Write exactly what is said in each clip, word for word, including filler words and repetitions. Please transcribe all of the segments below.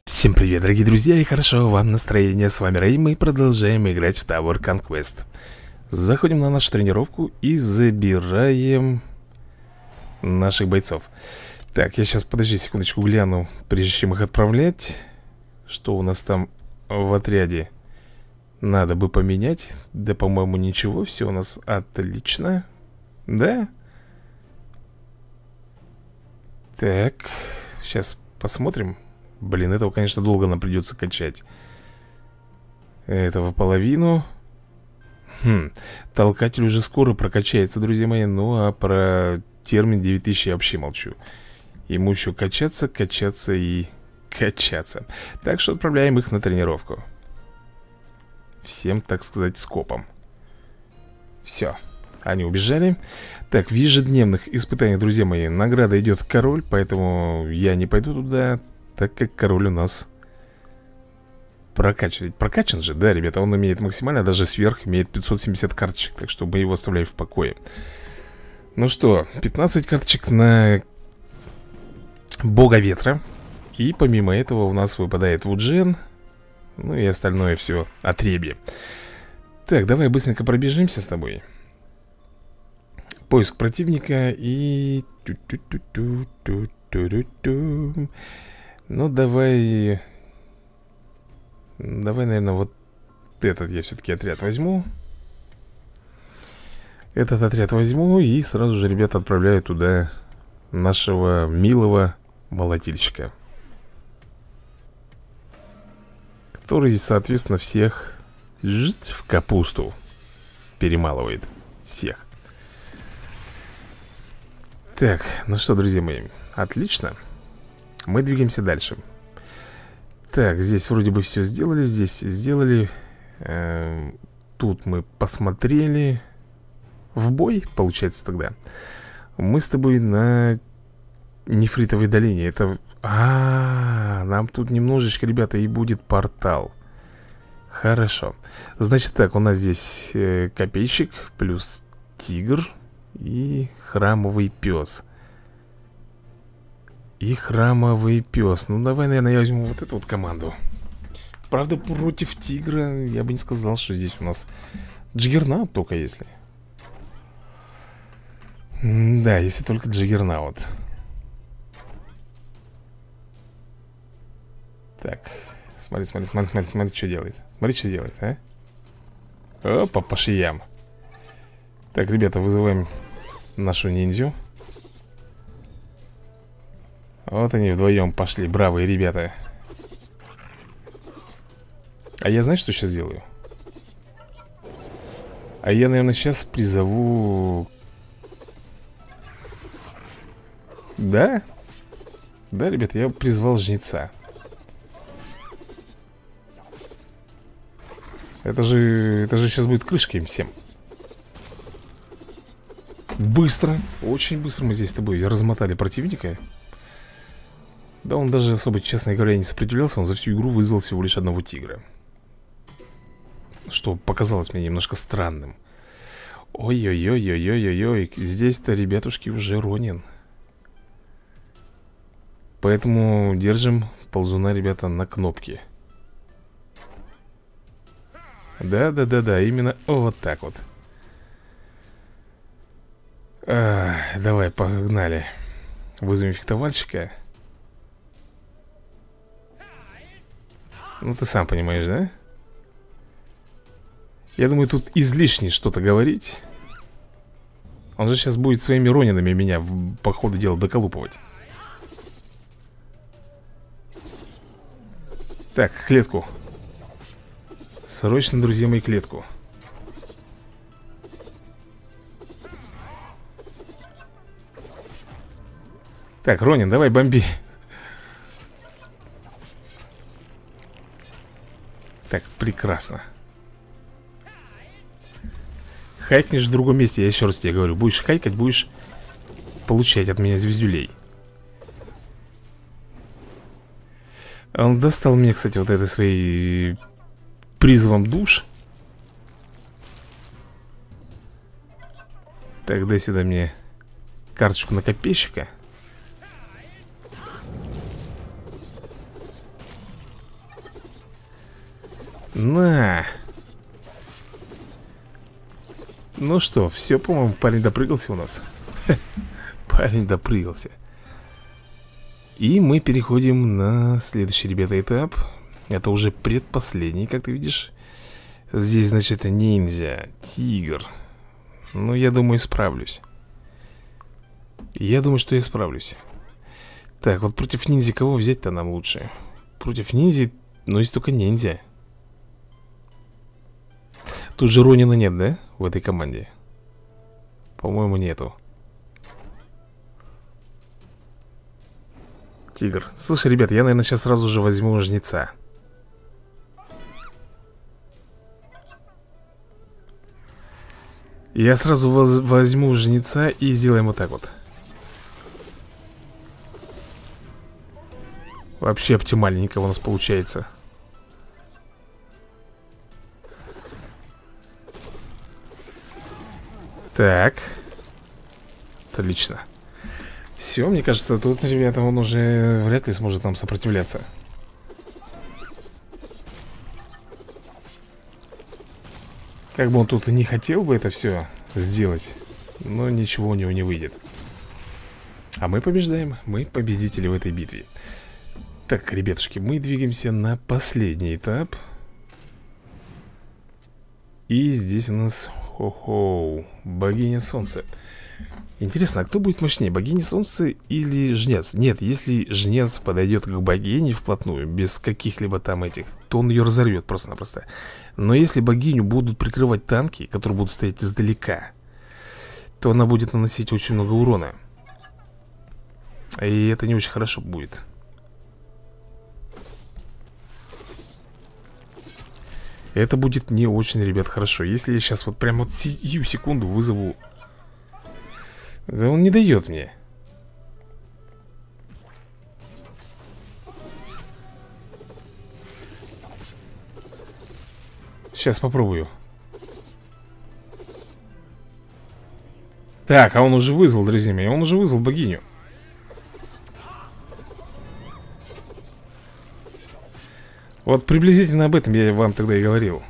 Всем привет, дорогие друзья, и хорошо вам настроение. С вами Рэй, мы продолжаем играть в Tower Conquest. Заходим на нашу тренировку и забираем наших бойцов. Так, я сейчас, подожди секундочку, гляну, прежде чем их отправлять. Что у нас там в отряде? Надо бы поменять. Да, по-моему, ничего, все у нас отлично. Да? Так, сейчас посмотрим. Блин, этого, конечно, долго нам придется качать. Этого половину. Хм, толкатель уже скоро прокачается, друзья мои. Ну, а про термин девять тысяч я вообще молчу. Ему еще качаться, качаться и качаться. Так что отправляем их на тренировку. Всем, так сказать, скопом. Все, они убежали. Так, в ежедневных испытаниях, друзья мои, награда идет король. Поэтому я не пойду туда, так как король у нас прокачан. Ведь прокачан же, да, ребята, он имеет максимально, даже сверх имеет пятьсот семьдесят карточек. Так что мы его оставляем в покое. Ну что, пятнадцать карточек на бога ветра. И помимо этого у нас выпадает Вуджен. Ну и остальное все отребье. Так, давай быстренько пробежимся с тобой. Поиск противника и... Ну, давай... Давай, наверное, вот этот я все-таки отряд возьму. Этот отряд возьму и сразу же, ребята, отправляю туда нашего милого молотильщика, который, соответственно, всех в капусту перемалывает. Всех. Так, ну что, друзья мои, отлично. Мы двигаемся дальше. Так, здесь вроде бы все сделали. Здесь сделали. э, Тут мы посмотрели. В бой, получается, тогда. Мы с тобой на Нефритовой долине. Это... А, -а, а, нам тут немножечко, ребята, и будет портал. Хорошо. Значит так, у нас здесь э, копейщик плюс тигр и храмовый пес. И храмовый пес. Ну, давай, наверное, я возьму вот эту вот команду. Правда, против тигра я бы не сказал, что здесь у нас Джиггернаут только если. М да, если только Джиггернаут. Так, смотри, смотри, смотри, смотри, смотри, что делает. Смотри, что делает, а? Опа, по шиям. Так, ребята, вызываем нашу ниндзю. Вот они вдвоем пошли, бравые ребята. А я, знаешь, что сейчас сделаю? А я, наверное, сейчас призову... Да? Да, ребята, я призвал жнеца. Это же... Это же сейчас будет крышка им всем. Быстро, очень быстро мы здесь с тобой размотали противника. Да он даже особо, честно говоря, не сопротивлялся. Он за всю игру вызвал всего лишь одного тигра. Что показалось мне немножко странным. Ой-ой-ой-ой-ой-ой. Здесь-то, ребятушки, уже Ронин. Поэтому держим ползуна, ребята, на кнопке. Да-да-да-да, именно вот так вот. а, Давай, погнали. Вызовем фехтовальщика. Ну, ты сам понимаешь, да? Я думаю, тут излишне что-то говорить. Он же сейчас будет своими ронинами меня по ходу дела доколупывать. Так, клетку. Срочно, друзья мои, клетку. Так, Ронин, давай бомби. Так, прекрасно. Хайкнешь в другом месте, я еще раз тебе говорю. Будешь хайкать, будешь получать от меня звездюлей. Он достал мне, кстати, вот этой своей призывом душ. Так, дай сюда мне карточку на копейщика. На. Ну что, все, по-моему, парень допрыгался у нас. Парень допрыгался. И мы переходим на следующий, ребята, этап. Это уже предпоследний, как ты видишь. Здесь, значит, ниндзя, тигр. Ну, я думаю, справлюсь. Я думаю, что я справлюсь. Так, вот против ниндзя кого взять-то нам лучше? Против ниндзя, ну, есть только ниндзя. Тут же Ронина нет, да? В этой команде. По-моему, нету. Тигр. Слушай, ребят, я, наверное, сейчас сразу же возьму жнеца. Я сразу воз возьму жнеца и сделаем вот так вот. Вообще оптимальненько у нас получается. Так. Отлично. Все, мне кажется, тут, ребята, он уже вряд ли сможет нам сопротивляться. Как бы он тут и не хотел бы это все сделать, но ничего у него не выйдет. А мы побеждаем, мы победители в этой битве. Так, ребятушки, мы двигаемся на последний этап. И здесь у нас, хо-хо, богиня солнца. Интересно, а кто будет мощнее, богиня солнца или жнец? Нет, если жнец подойдет к богине вплотную, без каких-либо там этих, то он ее разорвет просто-напросто. Но если богиню будут прикрывать танки, которые будут стоять издалека, то она будет наносить очень много урона. И это не очень хорошо будет. Это будет не очень, ребят, хорошо. Если я сейчас вот прямо вот сию секунду вызову... Да он не дает мне. Сейчас попробую. Так, а он уже вызвал, друзья мои. Он уже вызвал богиню. Вот приблизительно об этом я вам тогда и говорил.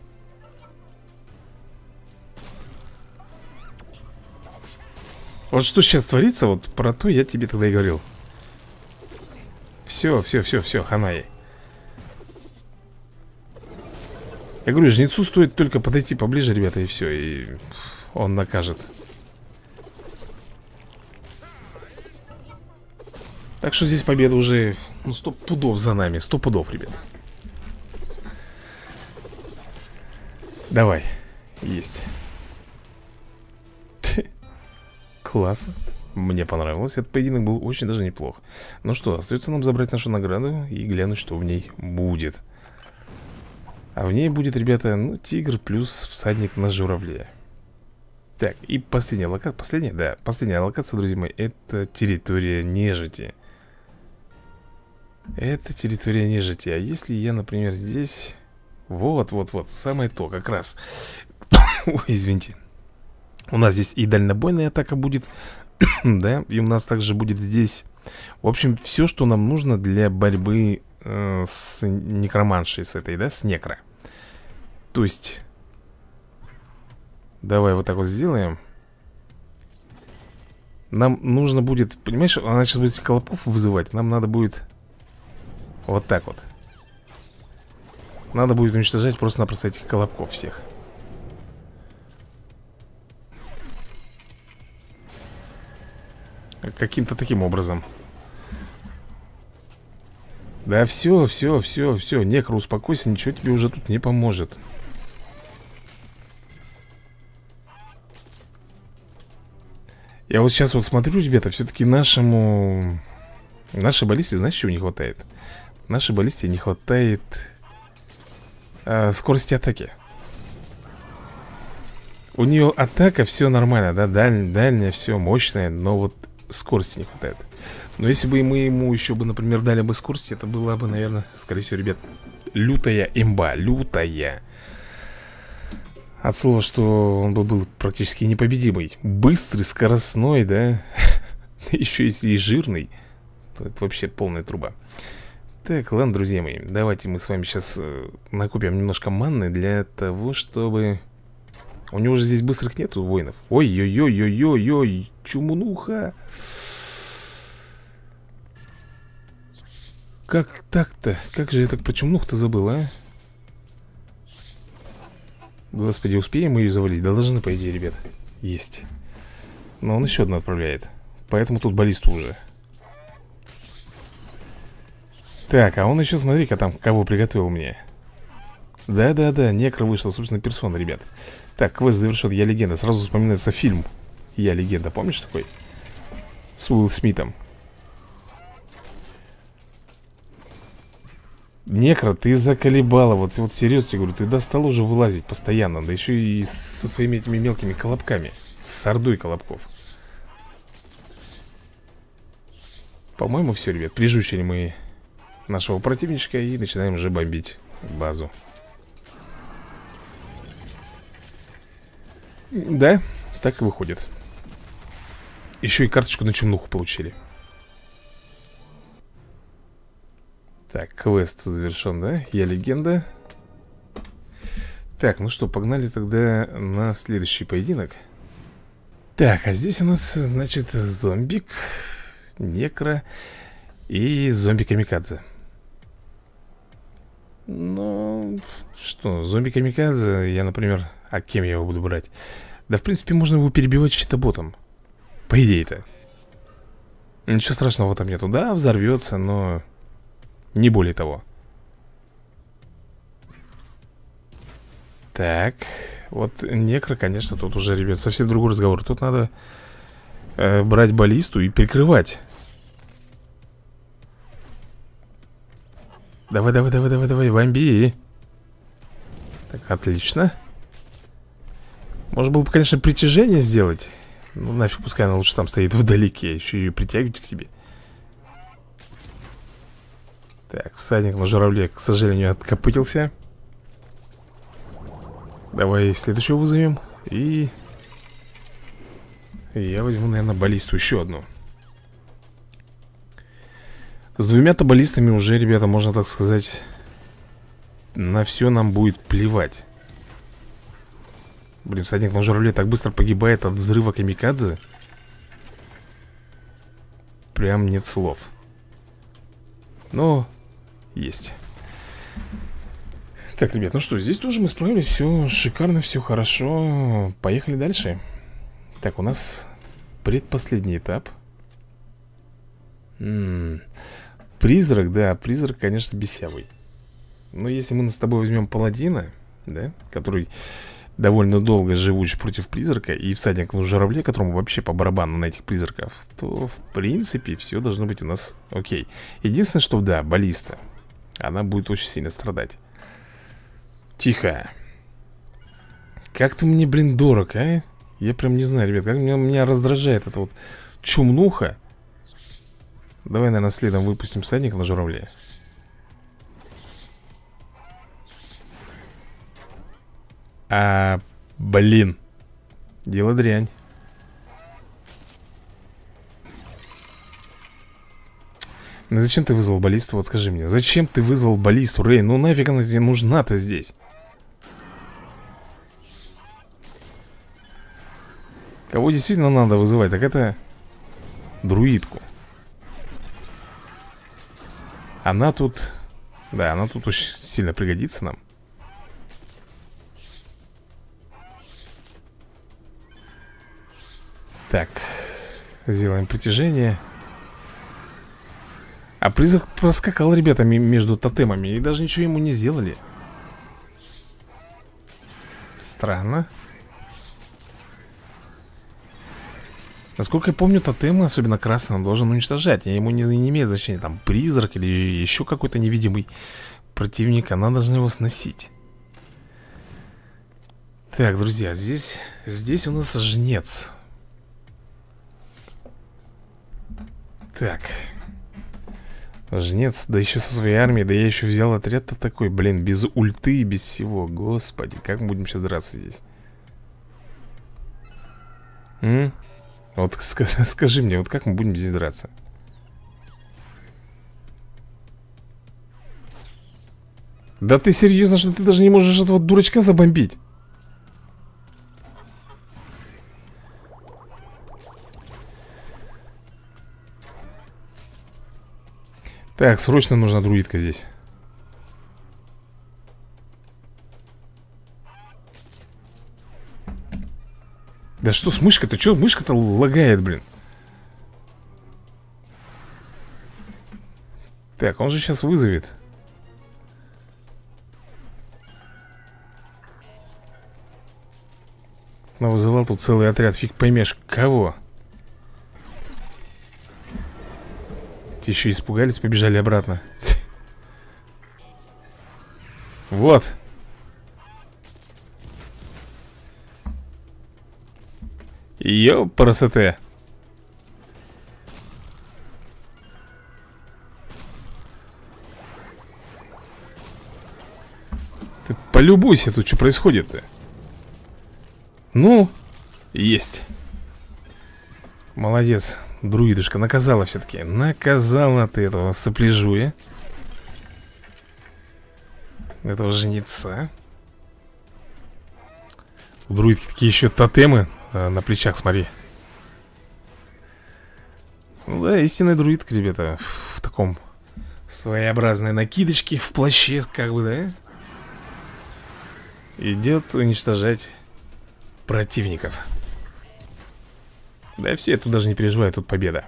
Вот что сейчас творится, вот про то я тебе тогда и говорил. Все, все, все, все, хана ей. Я говорю, жнецу стоит только подойти поближе, ребята, и все. И он накажет. Так что здесь победа уже, ну, сто пудов за нами. Сто пудов, ребят. Давай. Есть. Классно. Мне понравилось. Этот поединок был очень даже неплох. Ну что, остается нам забрать нашу награду и глянуть, что в ней будет. А в ней будет, ребята, ну, тигр плюс всадник на журавле. Так, и последняя локация. Последняя? Да, последняя локация, друзья мои. Это территория нежити. Это территория нежити. А если я, например, здесь... Вот, вот, вот, самое то, как раз. Ой, извините. У нас здесь и дальнобойная атака будет. Да, и у нас также будет здесь. В общем, все, что нам нужно для борьбы э, с некроманшей, с этой, да, с некро. То есть давай вот так вот сделаем. Нам нужно будет, понимаешь, она сейчас будет колобков вызывать. Нам надо будет вот так вот. Надо будет уничтожать просто-напросто этих колобков всех. Каким-то таким образом. Да все, все, все, все. Некро, успокойся, ничего тебе уже тут не поможет. Я вот сейчас вот смотрю, ребята, все-таки нашему... Нашей баллисте, знаешь, чего не хватает? Нашей баллисте не хватает а, скорости атаки. У нее атака, все нормально, да, даль, дальняя, все мощная, но вот скорости не хватает. Но если бы мы ему еще бы, например, дали бы скорость, это была бы, наверное, скорее всего, ребят, лютая имба, лютая. От слова, что он бы был практически непобедимый. Быстрый, скоростной, да. Еще если и жирный, то это вообще полная труба. Так, ладно, друзья мои, давайте мы с вами сейчас э, накупим немножко манны для того, чтобы... У него же здесь быстрых нету воинов. Ой-ой-ой-ой-ой-ой, чумунуха. Как так-то? Как же я так про чумнух-то забыл, а? Господи, успеем мы ее завалить? Да должны, по идее, ребят. Есть. Но он еще одну отправляет. Поэтому тут баллисту уже. Так, а он еще, смотри-ка там, кого приготовил мне. Да-да-да, некро вышла, собственно, персона, ребят. Так, квест завершен, я легенда. Сразу вспоминается фильм Я легенда, помнишь такой? С Уилл Смитом. Некро, ты заколебала. Вот, вот серьезно тебе говорю, ты достал уже вылазить постоянно. Да еще и со своими этими мелкими колобками. С ордой колобков. По-моему, все, ребят. Прижучили мы нашего противничка и начинаем уже бомбить базу. Да, так и выходит. Еще и карточку на чумнуху получили. Так, квест завершен, да? Я легенда. Так, ну что, погнали тогда на следующий поединок. Так, а здесь у нас, значит, зомбик, некро и зомби-камикадзе. Ну, что, зомби-камикадзе, я, например, а кем я его буду брать? Да, в принципе, можно его перебивать щитоботом. По идее-то. Ничего страшного там нету. Да, взорвется, но не более того. Так, вот некро, конечно, тут уже, ребят, совсем другой разговор. Тут надо э, брать баллисту и прикрывать. Давай, давай, давай, давай, давай, бомби. Так, отлично. Можно было бы, конечно, притяжение сделать. Ну, нафиг, пускай она лучше там стоит вдалеке. Еще ее притягивайте к себе. Так, всадник на журавле, к сожалению, откопытился. Давай следующего вызовем. И... и я возьму, наверное, баллисту еще одну. С двумя-то баллистами уже, ребята, можно так сказать, на все нам будет плевать. Блин, всадник на журавле так быстро погибает от взрыва камикадзе. Прям нет слов. Но есть. Так, ребят, ну что, здесь тоже мы справились. Все шикарно, все хорошо. Поехали дальше. Так, у нас предпоследний этап. М-м. Призрак, да, призрак, конечно, бесявый. Но если мы с тобой возьмем паладина, да, который довольно долго живуч против призрака, и всадник на журавле, которому вообще по барабану на этих призраков, то, в принципе, все должно быть у нас окей. Единственное, что, да, баллиста, она будет очень сильно страдать. Тихо. Как ты мне, блин, дорог, а? Я прям не знаю, ребят, как меня, меня раздражает эта вот чумнуха. Давай, наверное, следом выпустим всадника на журавле. А, блин. Дело дрянь. Ну зачем ты вызвал баллисту? Вот скажи мне, зачем ты вызвал баллисту, Рей? Ну нафиг она тебе нужна-то здесь? Кого действительно надо вызывать? Так это друидку. Она тут... Да, она тут очень сильно пригодится нам. Так, сделаем притяжение. А призрак проскакал, ребята, между тотемами и даже ничего ему не сделали. Странно. Насколько я помню, тотемы, особенно красный, он должен уничтожать. Ему не, не имеет значения, там, призрак или еще какой-то невидимый противник. Она должна его сносить. Так, друзья, здесь, здесь у нас жнец. Так. Жнец, да еще со своей армией. Да я еще взял отряд-то такой, блин, без ульты и без всего. Господи, как мы будем сейчас драться здесь? М? Вот скажи мне, вот как мы будем здесь драться? Да ты серьезно, что ты даже не можешь этого дурачка забомбить? Так, срочно нужна друидка здесь. Да что с мышкой-то? Что мышка-то лагает, блин? Так, он же сейчас вызовет. Но вызывал тут целый отряд, фиг поймешь, кого. Те еще испугались, побежали обратно. Вот. Ёпарасоте. Ты полюбуйся, тут что происходит-то. Ну, есть. Молодец, друидушка, наказала все-таки. Наказала ты этого сопляжуя, этого жнеца. У друидки такие еще тотемы а, на плечах, смотри. Ну да, истинный друидка, ребята. В таком своеобразной накидочке, в плаще, как бы, да? Идет уничтожать противников. Да все, я тут даже не переживаю, тут победа.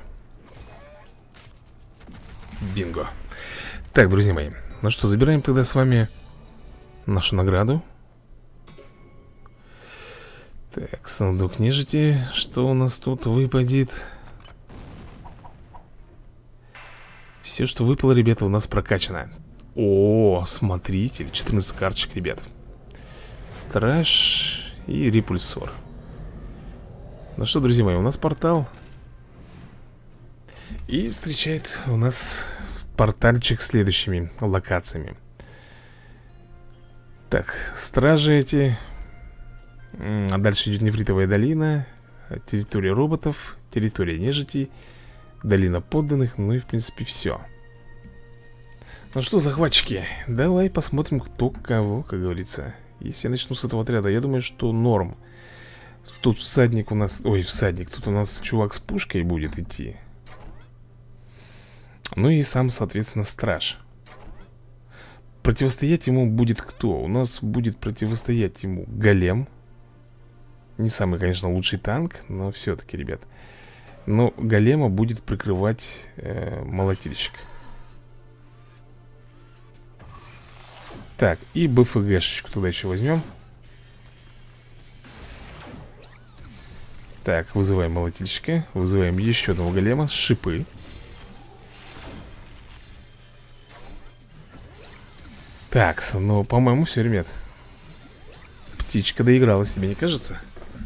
Бинго. Так, друзья мои, ну что, забираем тогда с вами нашу награду. Так, сундук нежити. Что у нас тут выпадет? Все, что выпало, ребята, у нас прокачано. О, смотрите, четырнадцать карточек, ребят. Страж и репульсор. Ну что, друзья мои, у нас портал. И встречает у нас портальчик с следующими локациями. Так, стражи эти. А дальше идет нефритовая долина, территория роботов, территория нежити, долина подданных. Ну и в принципе все. Ну что, захватчики, давай посмотрим, кто кого, как говорится. Если я начну с этого отряда, я думаю, что норм. Тут всадник у нас... Ой, всадник, тут у нас чувак с пушкой будет идти. Ну и сам, соответственно, страж. Противостоять ему будет кто? У нас будет противостоять ему голем. Не самый, конечно, лучший танк, но все-таки, ребят. Но голема будет прикрывать э, молотильщик. Так, и БФГшечку туда еще возьмем. Так, вызываем молотильщика. Вызываем еще одного голема. Шипы. Так, ну, по-моему, все, ребят. Птичка доигралась, тебе не кажется?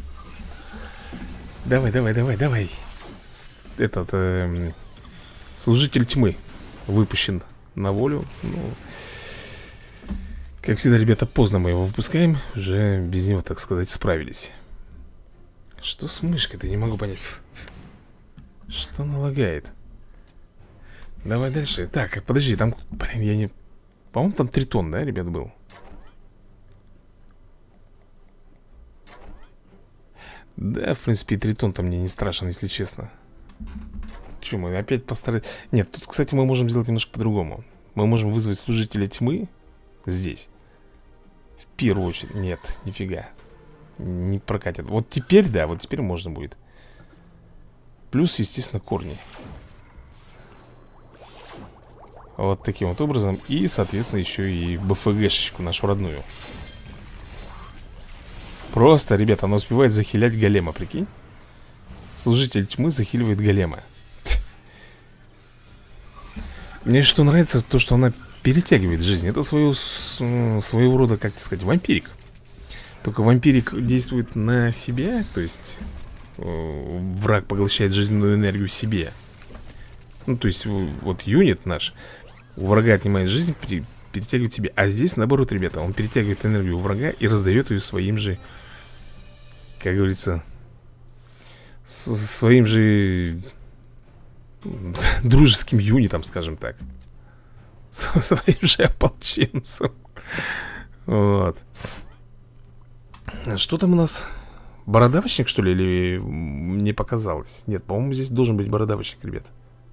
Давай, давай, давай, давай. Этот э, служитель тьмы выпущен на волю. Ну, как всегда, ребята, поздно мы его выпускаем. Уже без него, так сказать, справились. Что с мышкой-то? Не могу понять. Что она лагает? Давай дальше. Так, подожди, там... Блин, я не... По-моему, там тритон, да, ребят, был? Да, в принципе, и тритон-то мне не страшен, если честно. Че, мы опять постарались... Нет, тут, кстати, мы можем сделать немножко по-другому. Мы можем вызвать служителя тьмы здесь. В первую очередь. Нет, нифига. Не прокатит. Вот теперь, да, вот теперь можно будет. Плюс, естественно, корни. Вот таким вот образом. И, соответственно, еще и БФГшечку нашу родную. Просто, ребята, она успевает захилять голема, прикинь. Служитель тьмы захиливает голема. Мне что нравится, то, что она перетягивает жизнь. Это своего, своего рода, как сказать, вампирик. Только вампирик действует на себя. То есть э, враг поглощает жизненную энергию себе. Ну, то есть вот юнит наш у врага отнимает жизнь, пере, перетягивает себе. А здесь наоборот, ребята, он перетягивает энергию у врага и раздает ее своим же, как говорится, своим же дружеским юнитом, скажем так. своим же ополченцем. Вот. Что там у нас? Бородавочник, что ли, или мне показалось? Нет, по-моему, здесь должен быть бородавочник, ребят.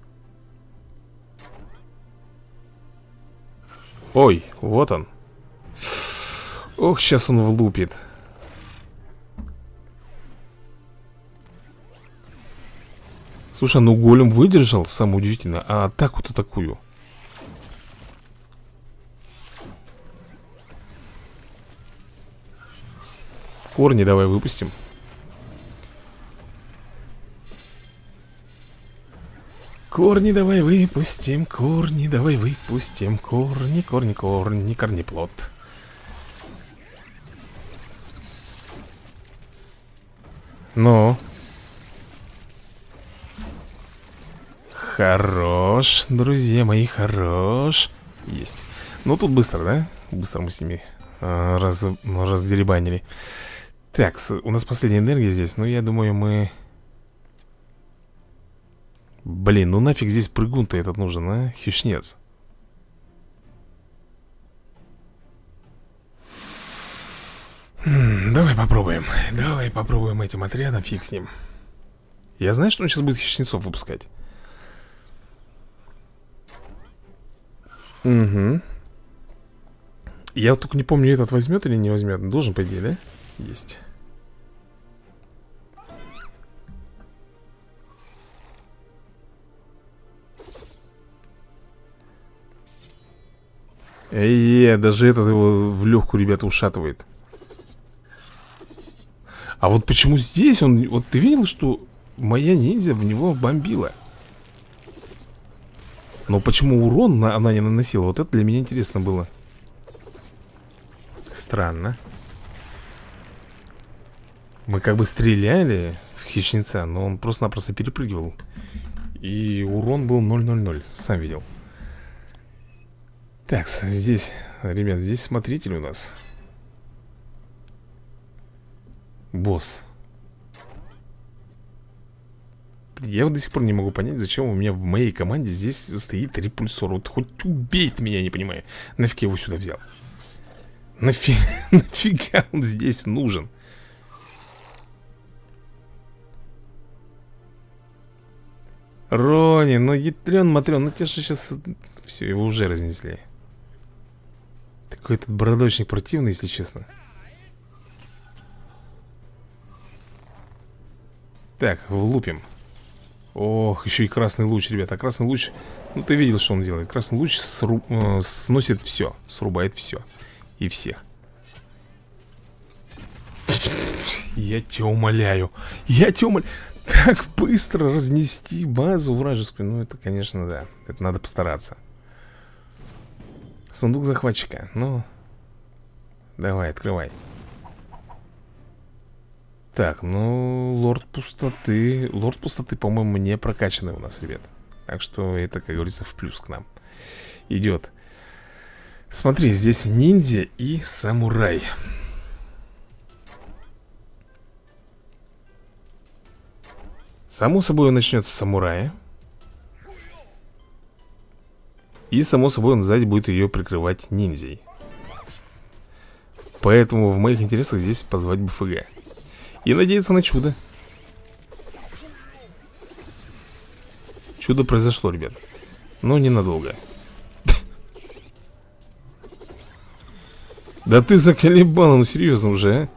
Ой, вот он. Ох, сейчас он влупит. Слушай, ну голем выдержал, самое удивительное. А атаку-то такую. Корни давай выпустим. Корни давай выпустим, корни давай выпустим. Корни, корни, корни, корнеплод. Ну. Хорош, друзья мои, хорош. Есть. Ну тут быстро, да? Быстро мы с ними а, раз, раздеребанили. Так, у нас последняя энергия здесь. Ну я думаю мы... Блин, ну нафиг здесь прыгун-то этот нужен, а? Хищнец. Хм, давай попробуем. Давай попробуем этим отрядом, фиг с ним. Я знаю, что он сейчас будет хищнецов выпускать. Угу. Я вот только не помню, этот возьмет или не возьмет. Должен, по идее, да? Есть. Эй, даже этот его в легкую, ребята, ушатывает. А вот почему здесь он... Вот ты видел, что моя ниндзя в него бомбила? Но почему урон она не наносила? Вот это для меня интересно было. Странно. Мы как бы стреляли в хищнеца, но он просто-напросто перепрыгивал. И урон был ноль ноль ноль, сам видел. Так, здесь, ребят, здесь смотритель у нас. Босс. Я вот до сих пор не могу понять, зачем у меня в моей команде здесь стоит репульсор. Вот хоть убейте меня, я не понимаю. Нафиг я его сюда взял? Нафиг, нафига он здесь нужен? Рони, ну ядрен-матрен, ну тебя же сейчас... Все, его уже разнесли. Такой этот бородочник противный, если честно. Так, влупим. Ох, еще и красный луч, ребята. Красный луч, ну ты видел, что он делает. Красный луч сру... э, сносит все. Срубает все. И всех. Я тебя умоляю. Я тебя умоляю. Так быстро разнести базу вражескую. Ну это, конечно, да. Это надо постараться. Сундук захватчика. Ну, давай, открывай. Так, ну, лорд пустоты. Лорд пустоты, по-моему, не прокачанный у нас, ребят. Так что это, как говорится, в плюс к нам идет. Смотри, здесь ниндзя и самурай. Само собой он начнет с самурая. И само собой он сзади будет ее прикрывать ниндзей. Поэтому в моих интересах здесь позвать БФГ. И надеяться на чудо. Чудо произошло, ребят. Но ненадолго. Да ты заколебал, ну серьезно уже, а?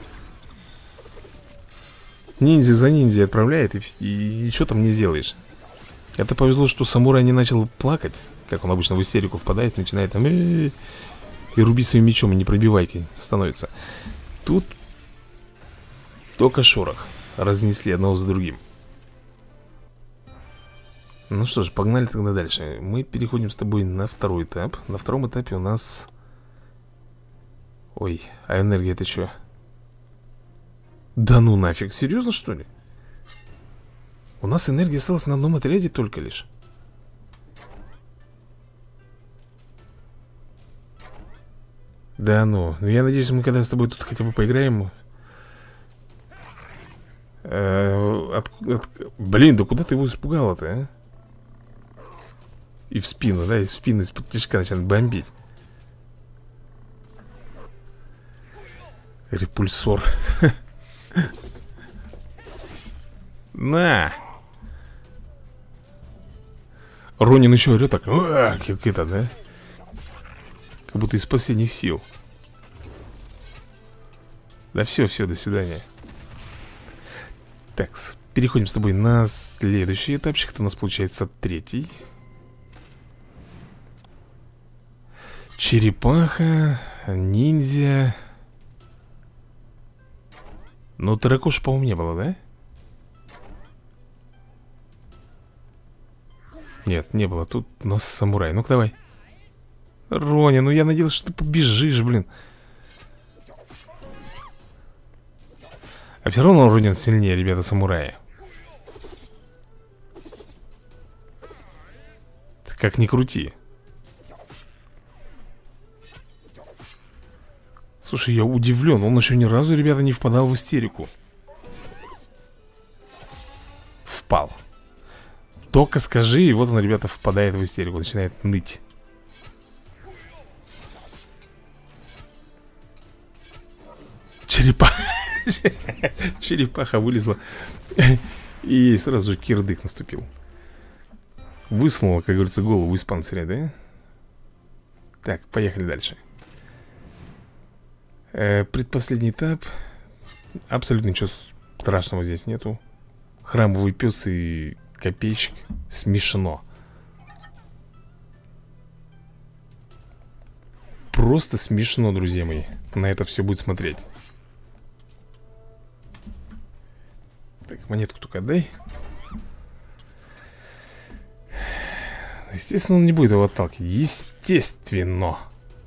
Ниндзя за ниндзя отправляет, и, и ничего там не сделаешь. Это повезло, что самурай не начал плакать, как он обычно в истерику впадает, начинает там и рубить своим мечом, и непробивайкой становится. Тут только шорох. Разнесли одного за другим. Ну что ж, погнали тогда дальше. Мы переходим с тобой на второй этап. На втором этапе у нас... Ой, а энергия это что? Да ну нафиг, серьезно что ли? У нас энергия осталась на одном отряде только лишь. Да ну, ну я надеюсь, мы когда с тобой тут хотя бы поиграем. Э, от, от, блин, да куда ты его испугала-то, а? И в спину, да, и в спину из-под тишка начинает бомбить. Репульсор. На! Ронин еще орет так, как это, да? Как будто из последних сил. Да все, все, до свидания. Так, переходим с тобой на следующий этапчик. Это у нас получается третий. Черепаха, ниндзя. Но таракоша, по-моему, не было, да? Нет, не было. Тут у нас самурай. Ну-ка, давай. Роня, ну я надеялся, что ты побежишь, блин. А все равно Ронин сильнее, ребята, самураи. Как ни крути. Слушай, я удивлен. Он еще ни разу, ребята, не впадал в истерику. Впал. Только скажи, и вот он, ребята, впадает в истерику. Начинает ныть. Черепаха. Черепаха вылезла. И сразу же кирдык наступил. Высунула, как говорится, голову из панциря, да? Так, поехали дальше. э, Предпоследний этап. Абсолютно ничего страшного здесь нету. Храмовый пес и копейщик. Смешно. Просто смешно, друзья мои. На это все будет смотреть. Так, монетку только отдай. Естественно, он не будет его отталкивать. Естественно.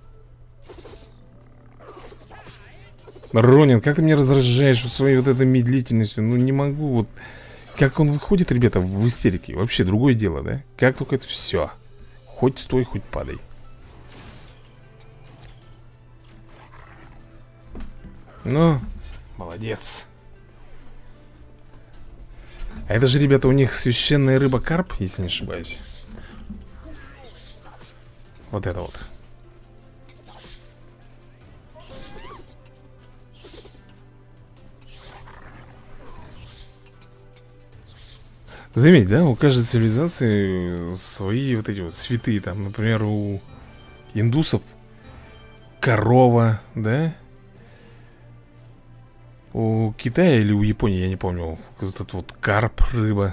Ронин, как ты меня раздражаешь своей вот этой медлительностью. Ну не могу вот. Как он выходит, ребята, в истерике. Вообще другое дело, да? Как только это все. Хоть стой, хоть падай. Ну, молодец. А это же, ребята, у них священная рыба карп, если не ошибаюсь. Вот это вот. Заметь, да, у каждой цивилизации свои вот эти вот святые. Там, например, у индусов корова, да? У Китая или у Японии, я не помню. Вот этот вот карп, рыба.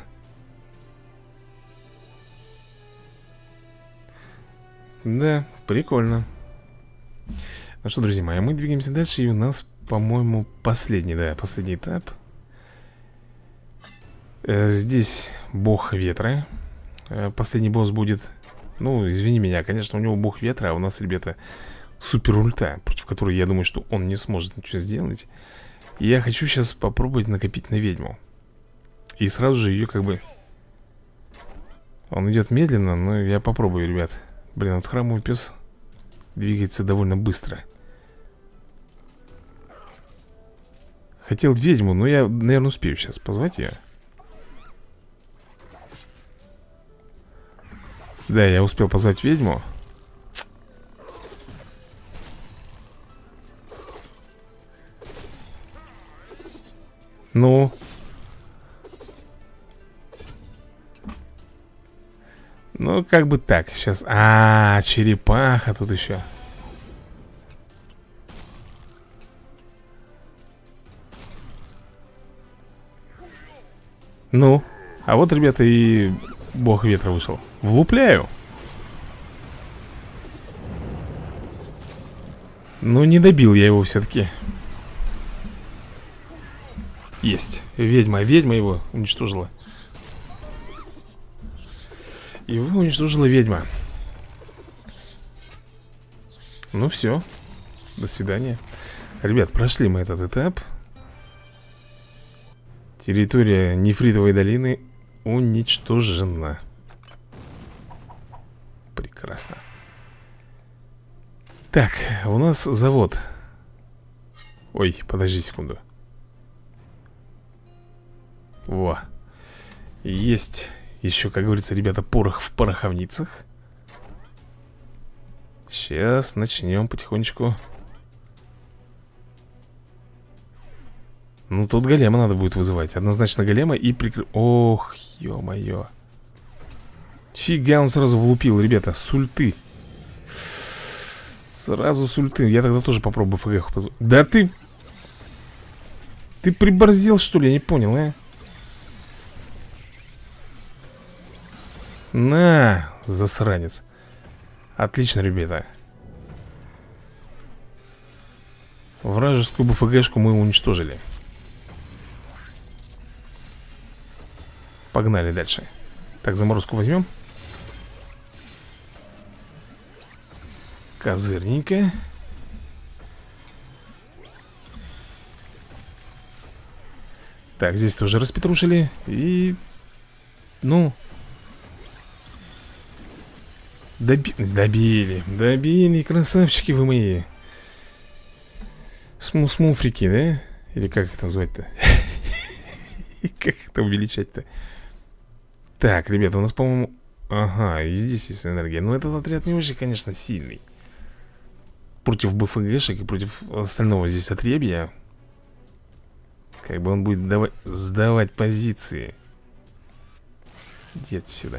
Да, прикольно. Ну что, друзья мои, мы двигаемся дальше. И у нас, по-моему, последний, да, последний этап. Здесь бог ветра. Последний босс будет. Ну, извини меня, конечно, у него бог ветра. А у нас, ребята, супер ульта, против которой, я думаю, что он не сможет ничего сделать. И я хочу сейчас попробовать накопить на ведьму. И сразу же ее как бы... Он идет медленно, но я попробую, ребят. Блин, вот храмовый пес двигается довольно быстро. Хотел ведьму, но я, наверное, успею сейчас позвать ее. Да, я успел позвать ведьму. Ну. Ну, как бы так. Сейчас. А, черепаха тут еще. Ну. А вот, ребята, и бог ветра вышел. Влупляю. Ну, не добил я его все-таки. Есть. Ведьма. Ведьма его уничтожила. Его уничтожила ведьма. Ну все. До свидания. Ребят, прошли мы этот этап. Территория Нефритовой долины уничтожена. Прекрасно. Так, у нас завод. Ой, подожди секунду. Во. Есть еще, как говорится, ребята, порох в пороховницах. Сейчас начнем потихонечку. Ну, тут голема надо будет вызывать. Однозначно голема и прикры... Ох, ё-моё. Фига, он сразу влупил, ребята, с ульты. Сразу с ульты. Я тогда тоже попробую ФГ позвать. Да ты... Ты приборзил, что ли? Я не понял, а? На, засранец. Отлично, ребята. Вражескую БФГшку мы уничтожили. Погнали дальше. Так, заморозку возьмем. Козырненько. Так, здесь тоже распетрушили. И... Ну... Доби... Добили. Добили, красавчики вы мои. Сму-смуфрики, да? Или как их там звать-то? Как это увеличать-то? Так, ребята, у нас, по-моему... Ага, и здесь есть энергия. Но этот отряд не очень, конечно, сильный. Против БФГшек и против остального здесь отребья. Как бы он будет давать, сдавать позиции. Иди отсюда.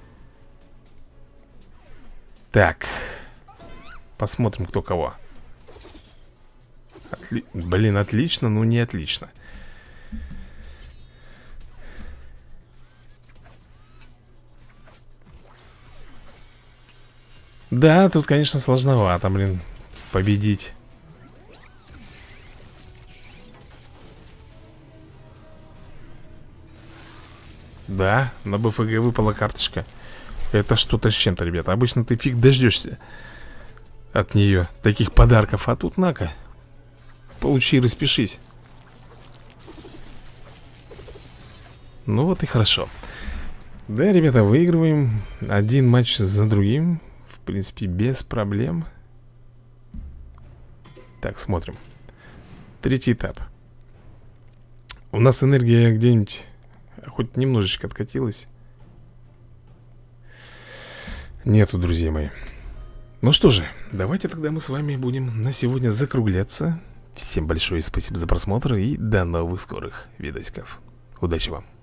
Так. Посмотрим, кто кого. Отли... Блин, отлично, но не отлично. Да, тут, конечно, сложновато, блин, победить. Да, на БФГ выпала карточка. Это что-то с чем-то, ребята. Обычно ты фиг дождешься от нее таких подарков. А тут на-ка, получи и распишись. Ну вот и хорошо. Да, ребята, выигрываем один матч за другим. В принципе, без проблем. Так, смотрим. Третий этап. У нас энергия где-нибудь хоть немножечко откатилась. Нету, друзья мои. Ну что же, давайте тогда мы с вами будем на сегодня закругляться. Всем большое спасибо за просмотр и до новых скорых видосиков. Удачи вам!